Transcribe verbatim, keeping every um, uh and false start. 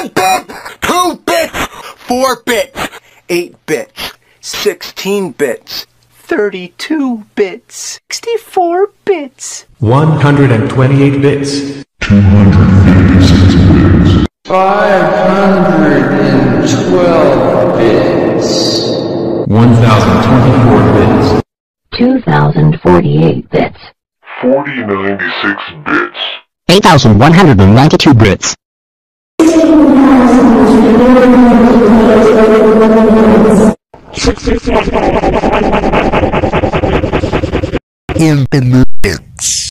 One bit, two bits, four bits, eight bits, sixteen bits, thirty-two bits, sixty-four bits, one hundred twenty-eight bits, two hundred fifty-six bits, five hundred twelve bits, one thousand twenty-four bits, two thousand forty-eight bits, forty ninety-six bits, eight thousand one hundred ninety-two bits. Infinite bits.